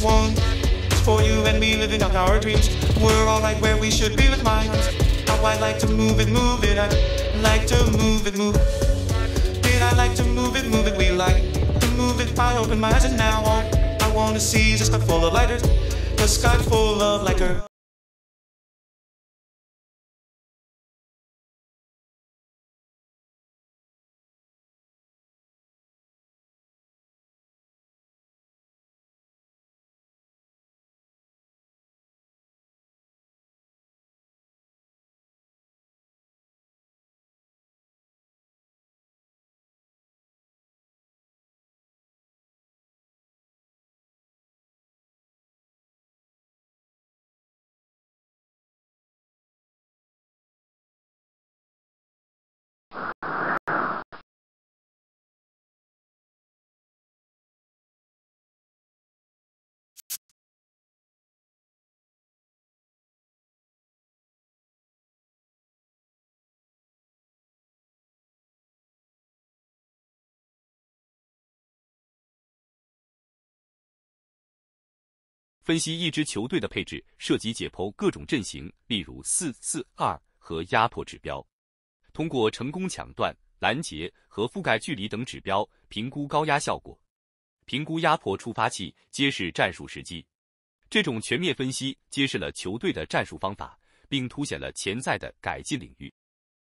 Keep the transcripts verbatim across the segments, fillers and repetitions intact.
one is for you and me living out our dreams. We're all right where we should be with minds. How I like to move it, move it. I like to move it, move. Did I like to move it, move it? We like to move it. I open my eyes and now all I wanna see is a sky full of lighters, a sky full of liquor. 分析一支球队的配置涉及解剖各种阵型，例如四四二和压迫指标，通过成功抢断、拦截和覆盖距离等指标评估高压效果，评估压迫触发器，揭示战术时机。这种全面分析揭示了球队的战术方法，并凸显了潜在的改进领域。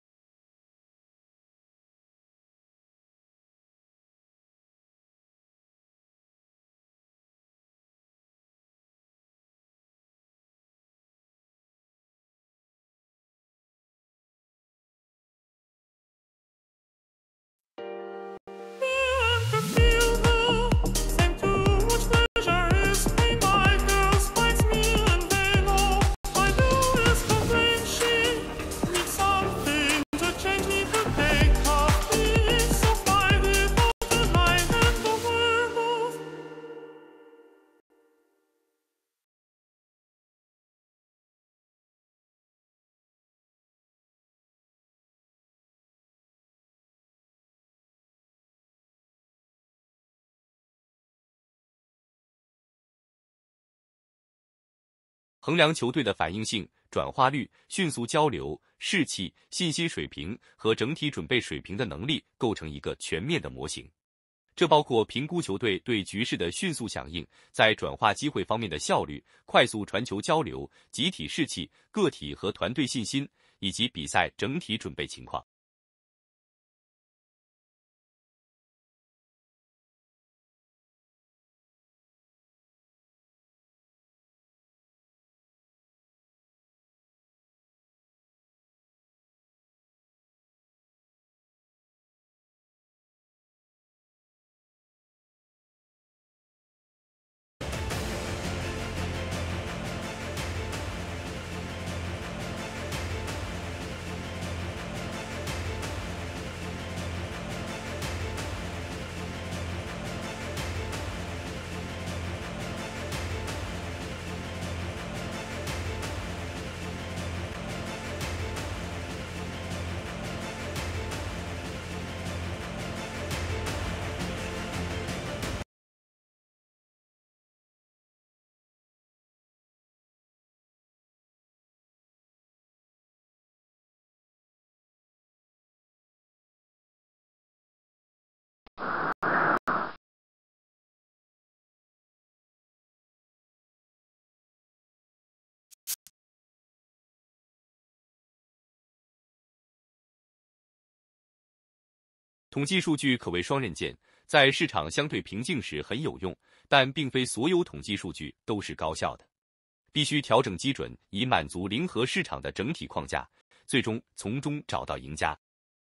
衡量球队的反应性、转化率、迅速交流、士气、信息水平和整体准备水平的能力构成一个全面的模型。这包括评估球队对局势的迅速响应，在转化机会方面的效率、快速传球交流、集体士气、个体和团队信心，以及比赛整体准备情况。统计数据可谓双刃剑，在市场相对平静时很有用，但并非所有统计数据都是高效的。必须调整基准，以满足零和市场的整体框架，最终从中找到赢家。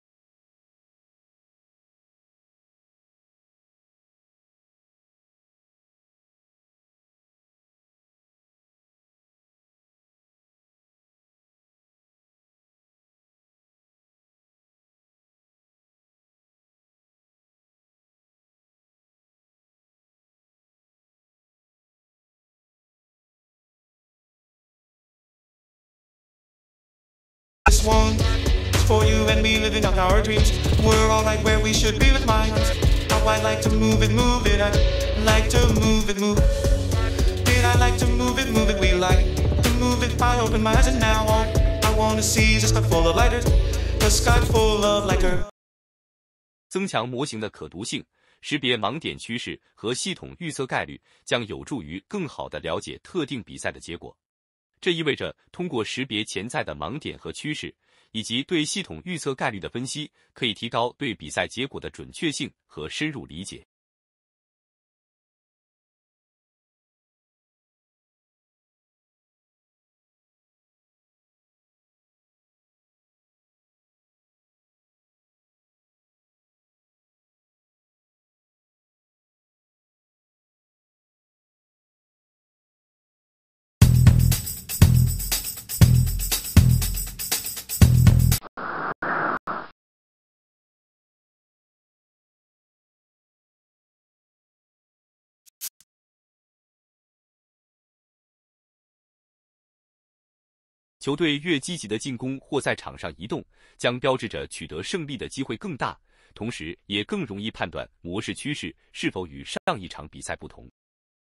This one is for you and me living out our dreams. We're all right where we should be with minds. How I like to move it, move it. I like to move it, move. Did I like to move it, move it? We like to move it. I open my eyes and now all I wanna see is a sky full of lighters, a sky full of liquor. 增强模型的可读性，识别盲点趋势和系统预测概率，将有助于更好地了解特定比赛的结果。这意味着通过识别潜在的盲点和趋势，以及对系统预测概率的分析，可以提高对比赛结果的准确性和深入理解。球队越积极的进攻或在场上移动，将标志着取得胜利的机会更大，同时也更容易判断模式趋势是否与上一场比赛不同。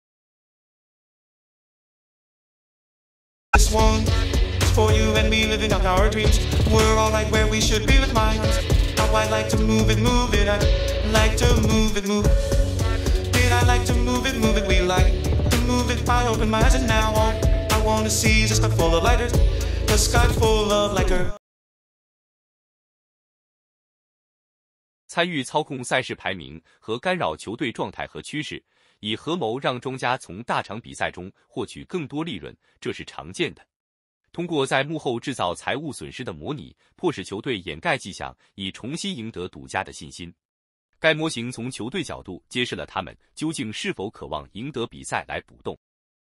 This one is for you and me living out our dreams. We're all right where we should be with minds. How I like to move it, move it. I like to move it, move. Did I like to move it, move it? We like to move it. I open my eyes and now all I wanna see is a sky full of lighters, a sky full of liquor. 参与操控赛事排名和干扰球队状态和趋势，以合谋让庄家从大场比赛中获取更多利润，这是常见的。通过在幕后制造财务损失的模拟，迫使球队掩盖迹象，以重新赢得赌家的信心。该模型从球队角度揭示了他们究竟是否渴望赢得比赛来补洞。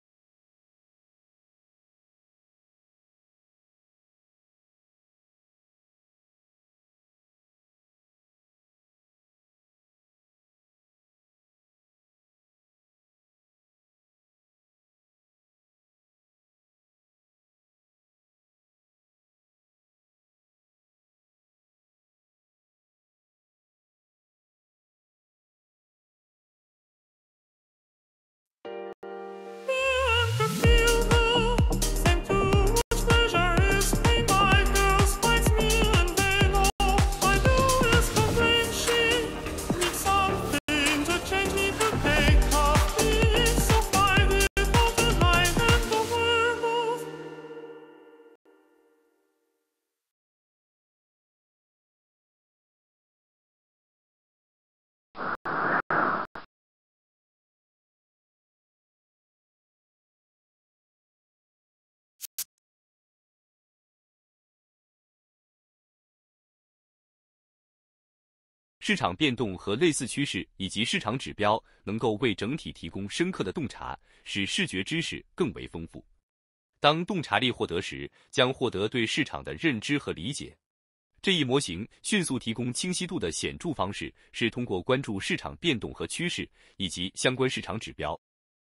市场变动和类似趋势以及市场指标能够为整体提供深刻的洞察，使视觉知识更为丰富。当洞察力获得时，将获得对市场的认知和理解。这一模型迅速提供清晰度的显著方式是通过关注市场变动和趋势以及相关市场指标。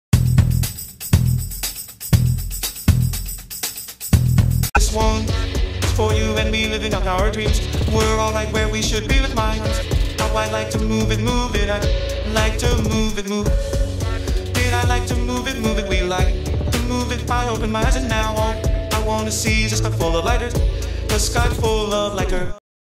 This one is for you and me living out our dreams. We're all right where we should be with minds. How I like to move it, move it. I like to move it, move. Did I like to move it, move it? We like to move it. I open my eyes and now all I wanna see is a sky full of lighters, a sky full of liquor.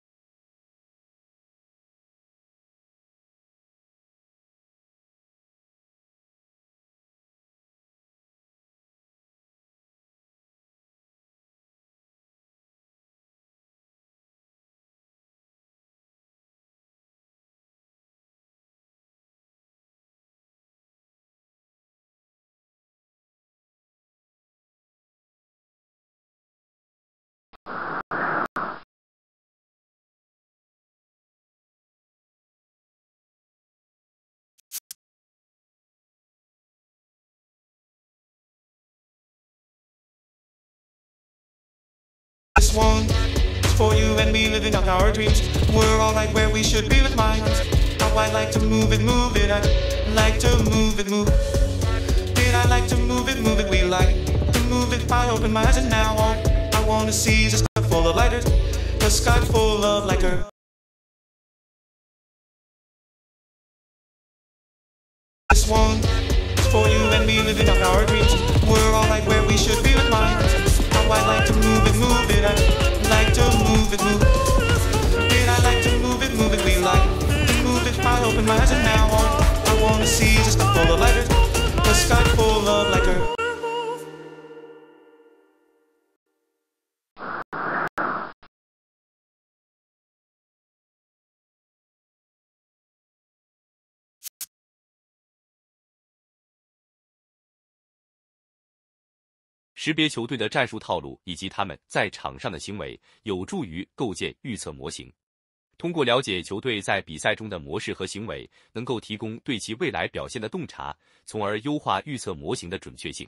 This one is for you and me living out our dreams. We're all right where we should be with minds. How I like to move it, move it. I like to move it, move. Did I like to move it, move it? We like to move it. I open my eyes and now all I wanna see is a sky full of lighters, a sky full of liquor. This one is for you and me we living out our dreams. We're all like where we should be with minds. How I like to move it, move it. I like to move it, move. Did I like to move it, move it? We like to move it. I open my eyes and now all I wanna see is just a full of lighters. The sky full of lighter. 识别球队的战术套路以及他们在场上的行为，有助于构建预测模型。通过了解球队在比赛中的模式和行为，能够提供对其未来表现的洞察，从而优化预测模型的准确性。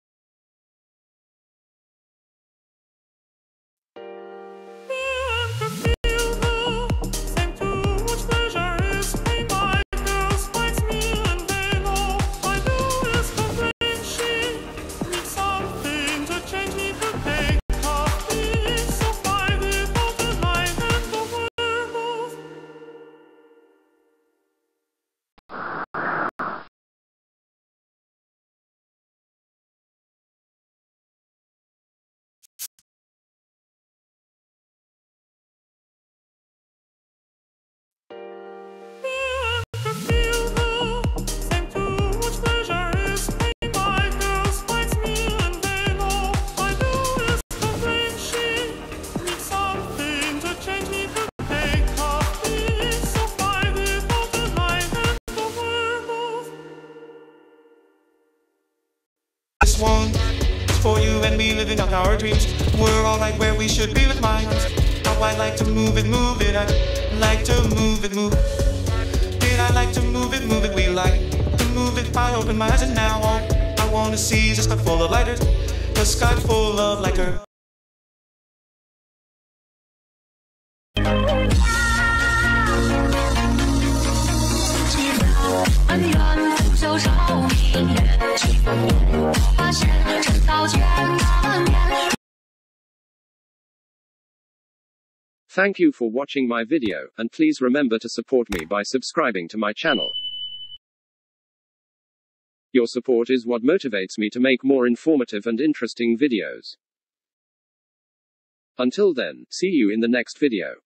This one is for you and me living out our dreams. We're all like where we should be with minds. How I like to move it, move it. I like to move it, move. Did I like to move it, move it? We like to move it. I open my eyes and now all I wanna see is just a full of lighters. The sky full of lighter. 发现直到全满面。 Thank you for watching my video, and please remember to support me by subscribing to my channel. Your support is what motivates me to make more informative and interesting videos. Until then, see you in the next video.